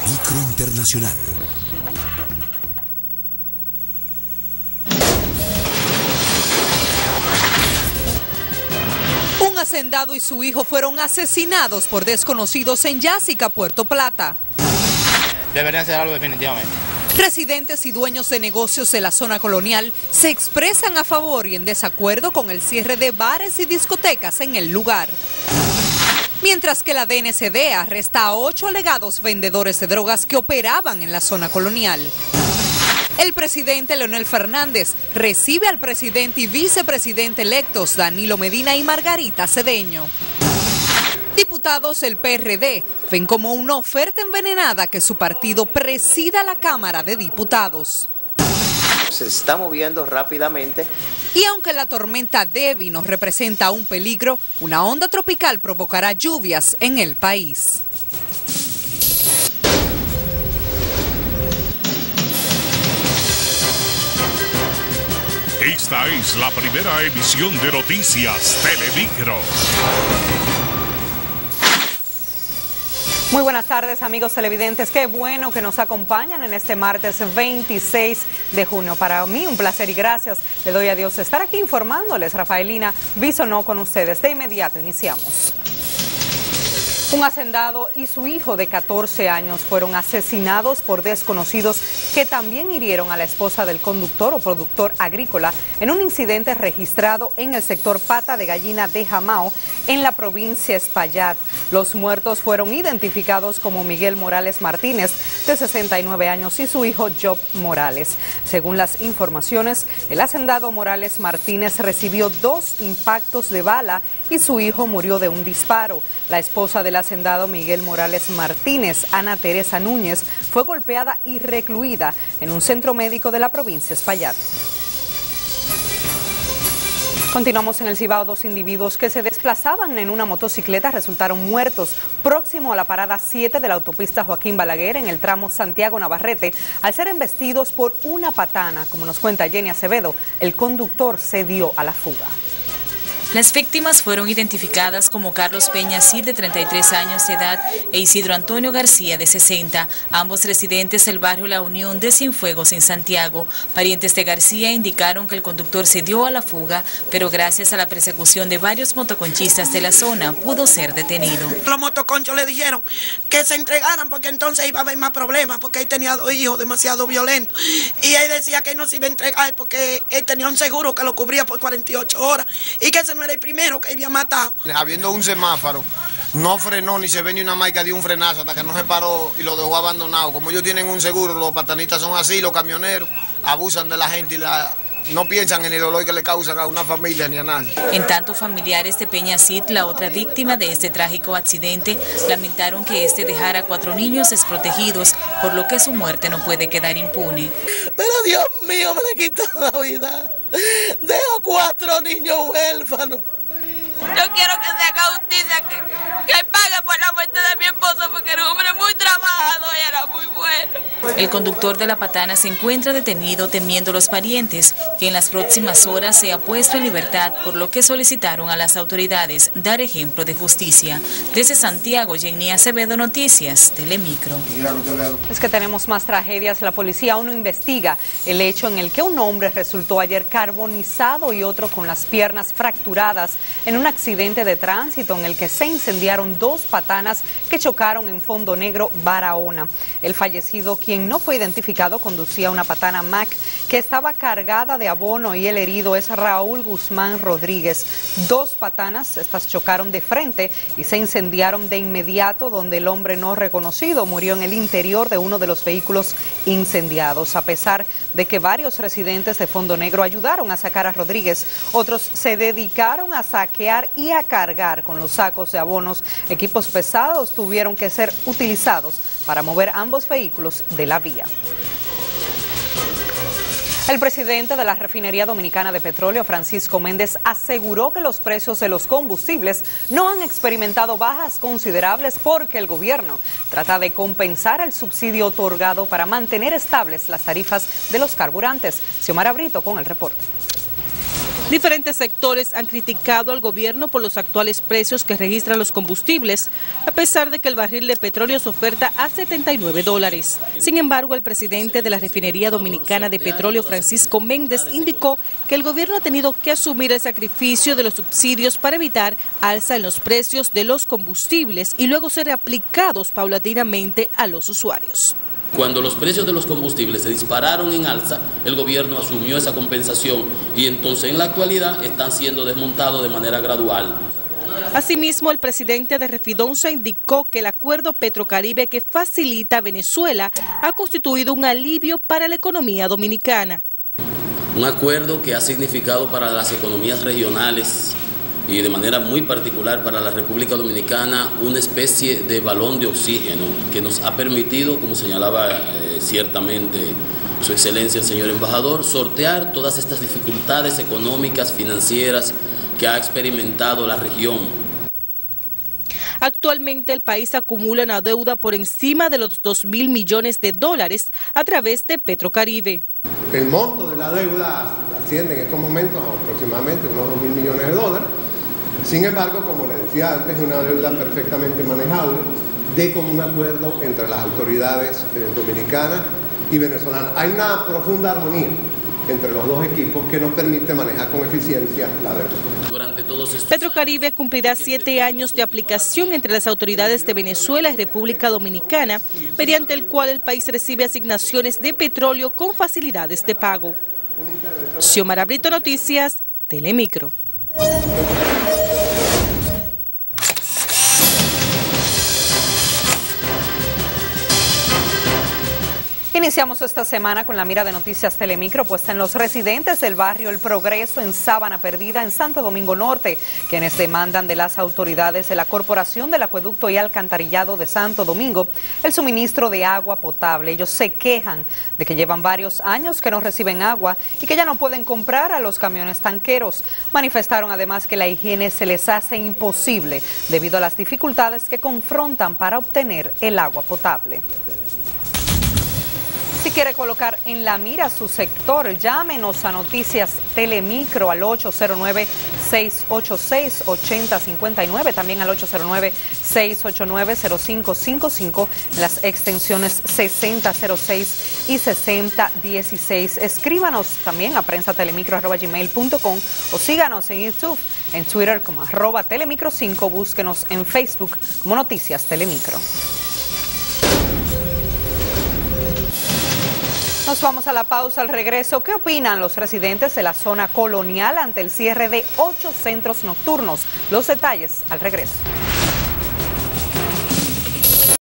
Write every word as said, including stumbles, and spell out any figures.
Telemicro Internacional. Un hacendado y su hijo fueron asesinados por desconocidos en Yásica, Puerto Plata. Deberían ser algo definitivamente. Residentes y dueños de negocios de la zona colonial se expresan a favor y en desacuerdo con el cierre de bares y discotecas en el lugar. Mientras que la D N C D arresta a ocho alegados vendedores de drogas que operaban en la zona colonial. El presidente Leonel Fernández recibe al presidente y vicepresidente electos Danilo Medina y Margarita Cedeño. Diputados del P R D ven como una oferta envenenada que su partido presida la Cámara de Diputados. Se está moviendo rápidamente. Y aunque la tormenta Debby nos representa un peligro, una onda tropical provocará lluvias en el país. Esta es la primera emisión de Noticias Telemicro. Muy buenas tardes, amigos televidentes. Qué bueno que nos acompañan en este martes veintiséis de junio. Para mí un placer y gracias le doy a Dios estar aquí informándoles. Rafaelina Bisonó con ustedes. De inmediato iniciamos. Un hacendado y su hijo de catorce años fueron asesinados por desconocidos que también hirieron a la esposa del conductor o productor agrícola en un incidente registrado en el sector Pata de Gallina de Jamao, en la provincia Espaillat. Los muertos fueron identificados como Miguel Morales Martínez, de sesenta y nueve años, y su hijo Job Morales. Según las informaciones, el hacendado Morales Martínez recibió dos impactos de bala y su hijo murió de un disparo. La esposa del hacendado Miguel Morales Martínez, Ana Teresa Núñez, fue golpeada y recluida en un centro médico de la provincia Espaillat. Continuamos en el Cibao. Dos individuos que se desplazaban en una motocicleta resultaron muertos próximo a la parada siete de la autopista Joaquín Balaguer en el tramo Santiago-Navarrete al ser embestidos por una patana. Como nos cuenta Jenny Acevedo, el conductor se dio a la fuga. Las víctimas fueron identificadas como Carlos Peña Cid, de treinta y tres años de edad, e Isidro Antonio García, de sesenta, ambos residentes del barrio La Unión de Cienfuegos, en Santiago. Parientes de García indicaron que el conductor se dio a la fuga, pero gracias a la persecución de varios motoconchistas de la zona, pudo ser detenido. Los motoconchos le dijeron que se entregaran porque entonces iba a haber más problemas, porque él tenía dos hijos demasiado violentos. Y él decía que él no se iba a entregar porque él tenía un seguro que lo cubría por cuarenta y ocho horas y que ese no era el primero que había matado. Habiendo un semáforo, no frenó ni se ve ni una marca de un frenazo hasta que no se paró y lo dejó abandonado. Como ellos tienen un seguro, los patanistas son así, los camioneros abusan de la gente y la... no piensan en el dolor que le causan a una familia ni a nadie. En tanto, familiares de Peña Cid, la otra víctima de este trágico accidente, lamentaron que este dejara a cuatro niños desprotegidos, por lo que su muerte no puede quedar impune. Pero Dios mío, me le quitó la vida. Dejo cuatro niños huérfanos. Yo quiero que se haga justicia, que, que pague por la muerte de mi esposo, porque era un hombre muy trabajador y era muy bueno. El conductor de la patana se encuentra detenido, temiendo los parientes que en las próximas horas sea puesto en libertad, por lo que solicitaron a las autoridades dar ejemplo de justicia. Desde Santiago, Jenny Acevedo, Noticias Telemicro. Es que tenemos más tragedias. La policía aún no investiga el hecho en el que un hombre resultó ayer carbonizado y otro con las piernas fracturadas en un accidente de tránsito en el que se incendiaron dos patanas que chocaron en Fondo Negro, Barahona. El fallecido, quien no fue identificado, conducía una patana Mack que estaba cargada de abono, y el herido es Raúl Guzmán Rodríguez. Dos patanas, estas chocaron de frente y se incendiaron de inmediato, donde el hombre no reconocido murió en el interior de uno de los vehículos incendiados. A pesar de que varios residentes de Fondo Negro ayudaron a sacar a Rodríguez, otros se dedicaron a saquear y a cargar con los sacos de abonos. Equipos pesados tuvieron que ser utilizados para mover ambos vehículos de la vía. El presidente de la Refinería Dominicana de Petróleo, Francisco Méndez, aseguró que los precios de los combustibles no han experimentado bajas considerables porque el gobierno trata de compensar el subsidio otorgado para mantener estables las tarifas de los carburantes. Xiomara Brito con el reporte. Diferentes sectores han criticado al gobierno por los actuales precios que registran los combustibles, a pesar de que el barril de petróleo se oferta a setenta y nueve dólares. Sin embargo, el presidente de la Refinería Dominicana de Petróleo, Francisco Méndez, indicó que el gobierno ha tenido que asumir el sacrificio de los subsidios para evitar alza en los precios de los combustibles y luego ser aplicados paulatinamente a los usuarios. Cuando los precios de los combustibles se dispararon en alza, el gobierno asumió esa compensación y entonces en la actualidad están siendo desmontados de manera gradual. Asimismo, el presidente de Refidonza indicó que el acuerdo Petrocaribe que facilita a Venezuela ha constituido un alivio para la economía dominicana. Un acuerdo que ha significado para las economías regionales y de manera muy particular para la República Dominicana una especie de balón de oxígeno que nos ha permitido, como señalaba eh, ciertamente Su Excelencia el señor embajador, sortear todas estas dificultades económicas, financieras que ha experimentado la región. Actualmente el país acumula una deuda por encima de los dos mil millones de dólares a través de Petrocaribe. El monto de la deuda asciende en estos momentos a aproximadamente unos dos mil millones de dólares. Sin embargo, como les decía antes, es una deuda perfectamente manejable de común acuerdo entre las autoridades eh, dominicanas y venezolanas. Hay una profunda armonía entre los dos equipos que nos permite manejar con eficiencia la deuda. Durante todos estos Petrocaribe cumplirá siete años de aplicación entre las autoridades de Venezuela y República Dominicana, mediante el cual el país recibe asignaciones de petróleo con facilidades de pago. Xiomara Brito, Noticias, Telemicro. Iniciamos esta semana con la mira de Noticias Telemicro puesta en los residentes del barrio El Progreso en Sábana Perdida, en Santo Domingo Norte, quienes demandan de las autoridades de la Corporación del Acueducto y Alcantarillado de Santo Domingo el suministro de agua potable. Ellos se quejan de que llevan varios años que no reciben agua y que ya no pueden comprar a los camiones tanqueros. Manifestaron además que la higiene se les hace imposible debido a las dificultades que confrontan para obtener el agua potable. Si quiere colocar en la mira su sector, llámenos a Noticias Telemicro al ocho cero nueve, seis ocho seis, ocho cero cinco nueve, también al ocho cero nueve, seis ocho nueve, cero cinco cinco cinco, en las extensiones sesenta cero seis y sesenta dieciséis. Escríbanos también a prensatelemicro arroba gmail punto com o síganos en YouTube, en Twitter como arroba telemicro cinco, búsquenos en Facebook como Noticias Telemicro. Nos vamos a la pausa. Al regreso, ¿qué opinan los residentes de la zona colonial ante el cierre de ocho centros nocturnos? Los detalles al regreso.